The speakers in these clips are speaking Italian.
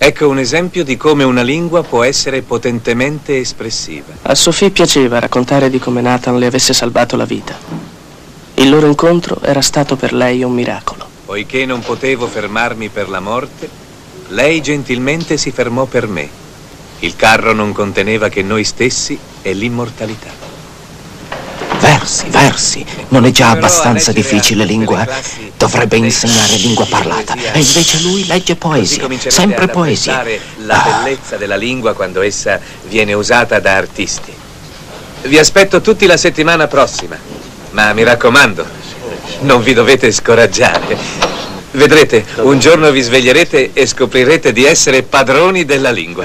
Ecco un esempio di come una lingua può essere potentemente espressiva. A Sophie piaceva raccontare di come Nathan le avesse salvato la vita. Il loro incontro era stato per lei un miracolo. Poiché non potevo fermarmi per la morte, lei gentilmente si fermò per me. Il carro non conteneva che noi stessi e l'immortalità. Versi. Non è già abbastanza difficile lingua? Dovrebbe insegnare lingua parlata. E invece lui legge poesia, sempre poesia. La bellezza della lingua quando essa viene usata da artisti. Vi aspetto tutti la settimana prossima, ma mi raccomando, non vi dovete scoraggiare. Vedrete, un giorno vi sveglierete e scoprirete di essere padroni della lingua.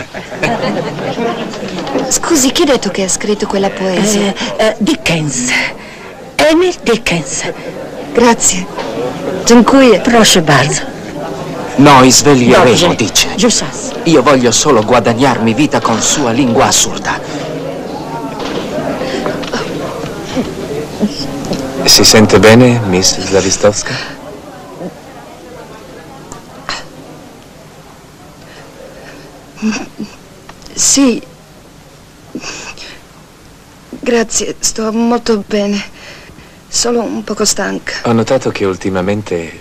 Scusi, chi ha detto che ha scritto quella poesia? Dickens. Emil Dickens. Grazie. Dziękuję. Proszę bardzo. Noi sveglieremo, dice. Giussas. Io voglio solo guadagnarmi vita con sua lingua assurda. Si sente bene, Miss Zlavistowska? Sì. Grazie, sto molto bene. Solo un poco stanca. Ho notato che ultimamente,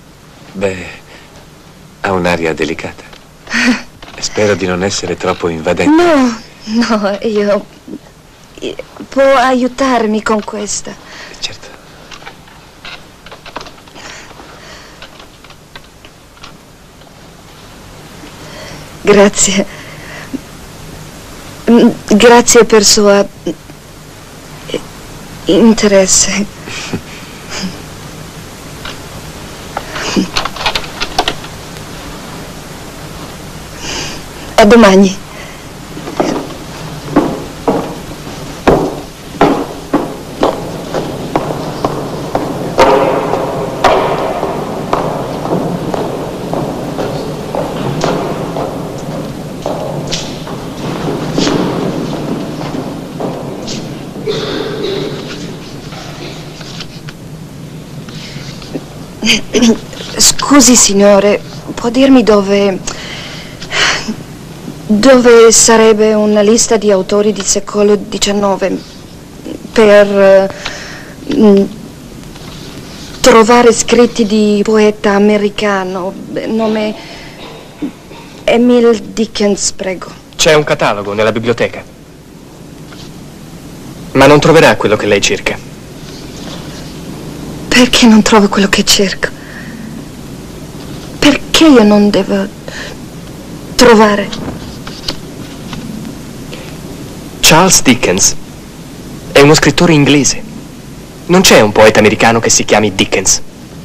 ha un'aria delicata. Spero di non essere troppo invadente. No, io può aiutarmi con questa. Certo. Grazie. Grazie per suo interesse. A domani. Scusi, signore, può dirmi dove sarebbe una lista di autori del secolo XIX per trovare scritti di poeta americano, nome Emil Dickens, prego. C'è un catalogo nella biblioteca, ma non troverà quello che lei cerca. Perché non trovo quello che cerco? Perché io non devo trovare? Charles Dickens è uno scrittore inglese. Non c'è un poeta americano che si chiami Dickens.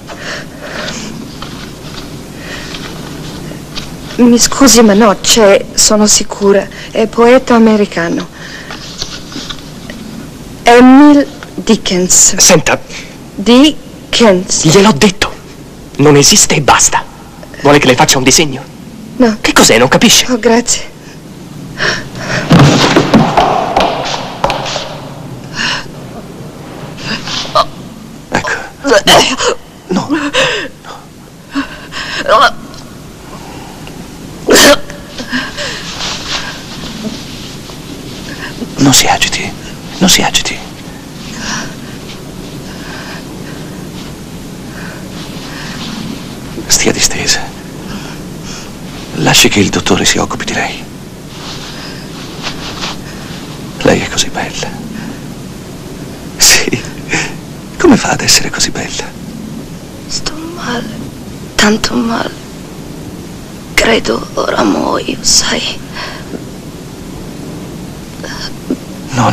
Mi scusi, ma no, c'è, sono sicura. È poeta americano. Emil Dickens. Senta, Dickens. gliel'ho detto. Non esiste e basta. Vuole che le faccia un disegno? No. Che cos'è? Non capisce? Oh, grazie. Ecco. No. Non si agiti. Non si agiti. Stia distesa. Lasci che il dottore si occupi di lei. Lei è così bella. Sì. Come fa ad essere così bella? Sto male, tanto male. Credo ora muoio, sai. No.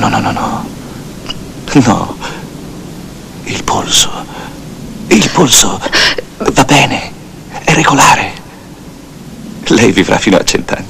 No. Il polso. Il polso va bene. È regolare. Lei vivrà fino a 100 anni.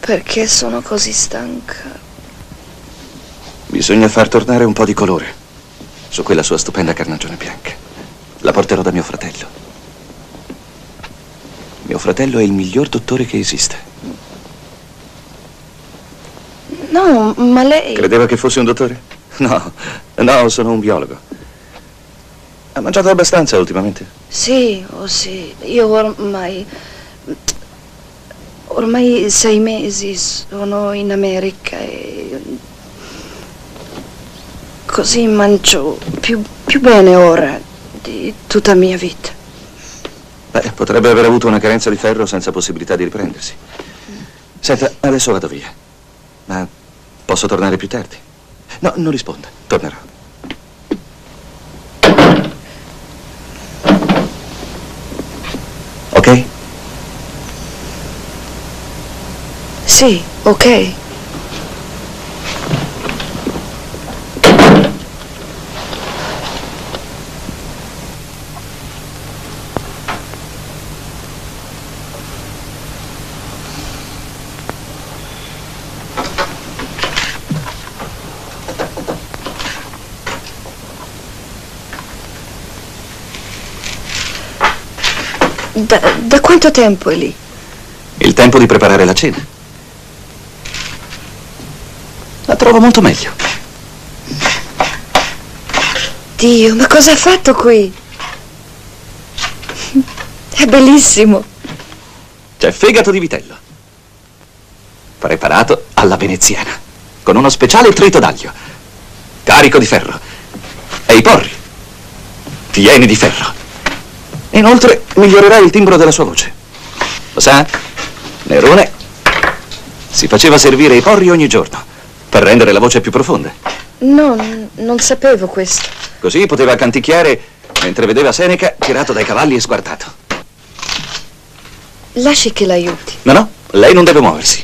Perché sono così stanca? Bisogna far tornare un po' di colore su quella sua stupenda carnagione bianca. La porterò da mio fratello. Mio fratello è il miglior dottore che esiste. No, ma lei... Credeva che fossi un dottore? No, sono un biologo. Ha mangiato abbastanza ultimamente? Sì, io ormai 6 mesi sono in America e così mangio più bene ora di tutta la mia vita. Beh, potrebbe aver avuto una carenza di ferro senza possibilità di riprendersi. Senta, adesso vado via. Ma posso tornare più tardi? No, non risponda. Tornerò. Ok? Sì, ok. Da quanto tempo è lì? Il tempo di preparare la cena. La trovo molto meglio. Dio, ma cosa ha fatto qui? È bellissimo. C'è fegato di vitello. Preparato alla veneziana, con uno speciale trito d'aglio, carico di ferro. E i porri, pieni di ferro. Inoltre migliorerà il timbro della sua voce. Lo sa, Nerone si faceva servire i porri ogni giorno per rendere la voce più profonda. No, non sapevo questo. Così poteva canticchiare mentre vedeva Seneca tirato dai cavalli e sguardato. Lasci che l'aiuti. No, lei non deve muoversi.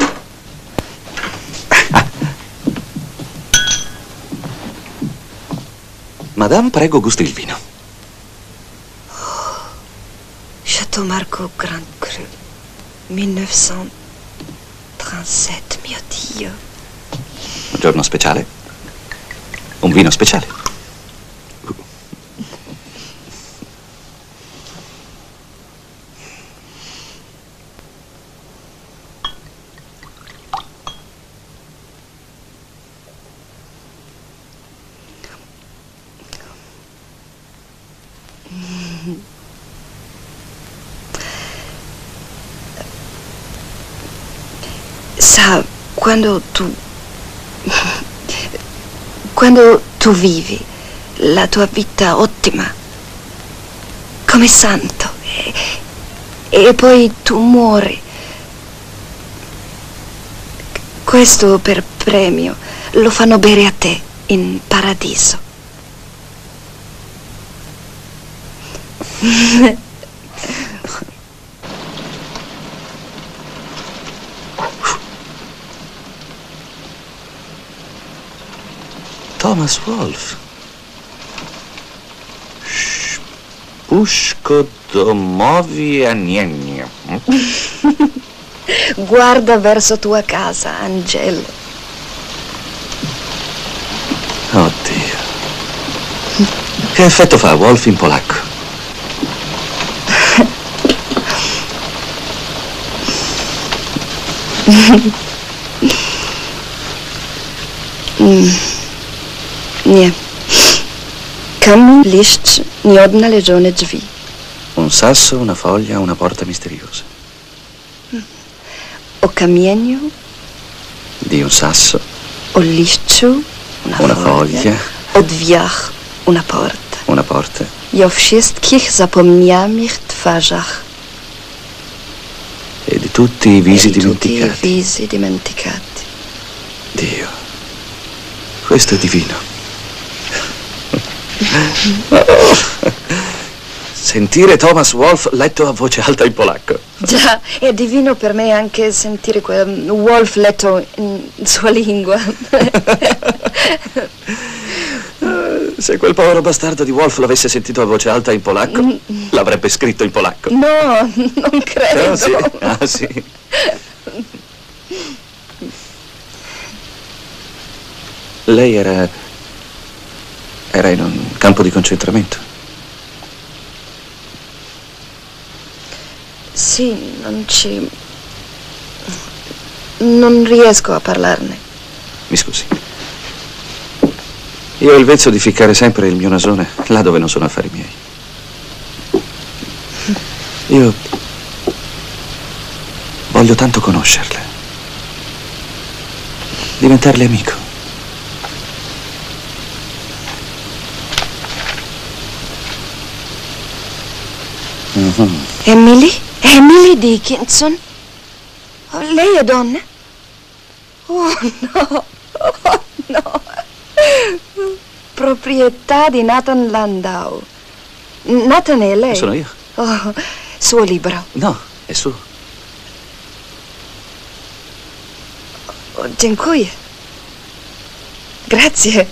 Madame, prego, gusti il vino. Chateau Margaux Grand Cru, 1937, mio Dio. Un giorno speciale? Un vino speciale? Sa, quando tu vivi la tua vita ottima, come santo, e poi tu muori, questo per premio lo fanno bere a te in paradiso. Thomas Wolfe. Puszko domowi anienio. Guarda verso tua casa, Angelo. Oddio. Che effetto fa Wolfe in polacco? Nie. Kamień, liść, nieodnalezione drzwi. Un sasso, una foglia, una porta misteriosa. O kamieniu, Di un sasso, o liściu, una foglia, o drzwiach, una porta. una porta. I o wszystkich zapomnianych twarzach. E di tutti i visi E di tutti i dimenticati. visi dimenticati. Dio, questo è divino. Sentire Thomas Wolfe letto a voce alta in polacco. Già, è divino per me anche sentire quel Wolfe letto in sua lingua. Se quel povero bastardo di Wolfe l'avesse sentito a voce alta in polacco, l'avrebbe scritto in polacco. No, non credo. Ah, sì. Ah, sì. Lei era in un campo di concentramento? Sì, non riesco a parlarne. Mi scusi. Io ho il vezzo di ficcare sempre il mio nasone là dove non sono affari miei. Io voglio tanto conoscerle, diventarle amico. Emily Dickinson? Oh, lei è donna? Oh no, oh no. Proprietà di Nathan Landau. Nathan è lei? Sono io. Oh, suo libro. No, è suo. Oh, dziękuję. Grazie.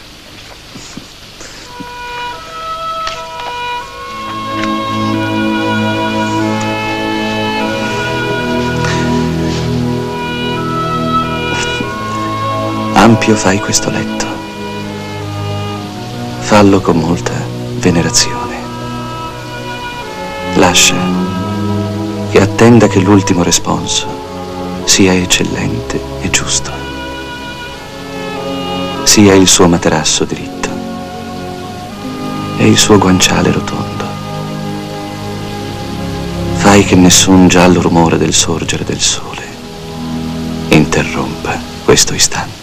Ampio fai questo letto. Fallo con molta venerazione. Lascia che attenda che l'ultimo responso sia eccellente e giusto. Sia il suo materasso dritto e il suo guanciale rotondo. Fai che nessun giallo rumore del sorgere del sole interrompa questo istante.